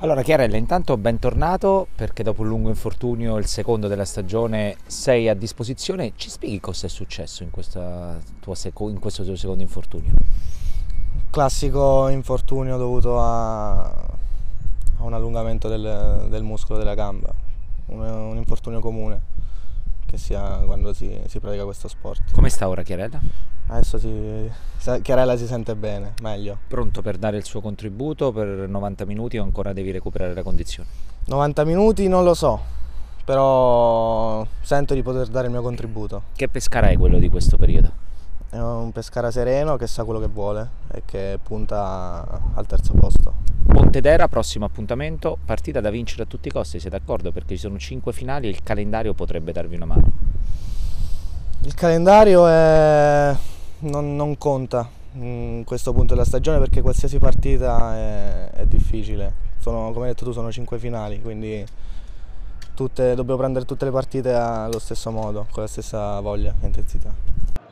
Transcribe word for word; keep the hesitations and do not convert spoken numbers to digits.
Allora Chiarella, intanto bentornato perché dopo un lungo infortunio, il secondo della stagione, sei a disposizione. Ci spieghi cosa è successo in, questa tua seco- in questo tuo secondo infortunio? Classico infortunio dovuto a, a un allungamento del, del muscolo della gamba, un, un infortunio comune che si ha quando si, si pratica questo sport. Come sta ora Chiarella? Adesso si, Chiarella si sente bene, meglio. Pronto per dare il suo contributo per novanta minuti o ancora devi recuperare la condizione? novanta minuti non lo so, però sento di poter dare il mio contributo. Che Pescara è quello di questo periodo? È un Pescara sereno che sa quello che vuole e che punta al terzo posto. Pontedera, prossimo appuntamento, partita da vincere a tutti i costi, sei d'accordo? Perché ci sono cinque finali e il calendario potrebbe darvi una mano. Il calendario è... non, non conta in questo punto della stagione perché qualsiasi partita è, è difficile. Sono, come hai detto tu, sono cinque finali, quindi tutte, dobbiamo prendere tutte le partite allo stesso modo, con la stessa voglia e intensità.